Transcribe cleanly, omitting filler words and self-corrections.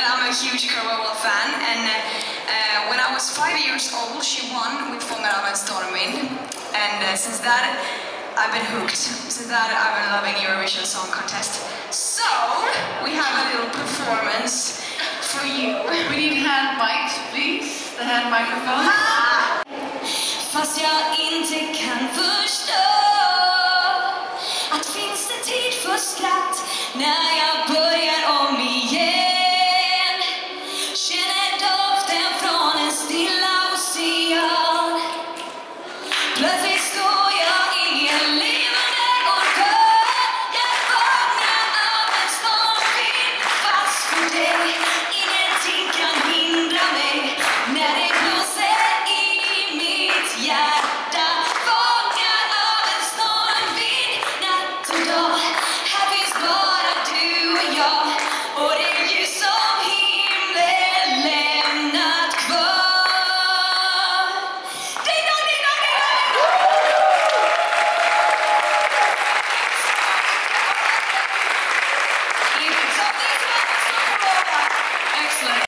that I'm a huge Carola fan, and when I was 5 years old, she won with Fångar av en stormvind, and since that, I've been hooked. Since that, I've been loving Eurovision Song Contest. So, we have a little performance for you. We need hand mics, please. The hand microphone. Fast jag inte kan förstå att finns det tid för skratt när jag börjar om igen. Känner doften från en stilla ocean. Plötsligt står jag i en levande orkan. Jag fångar av en stormvind. Fast för dig ingenting kan hindra mig när det blåser i mitt hjärta. Fångar av en stormvind. Natt och dag, här finns bara du och jag. Och det är ljus som himlen lämnat kvar. Ding dong, ding dong, ding dong, ding dong. Excellent.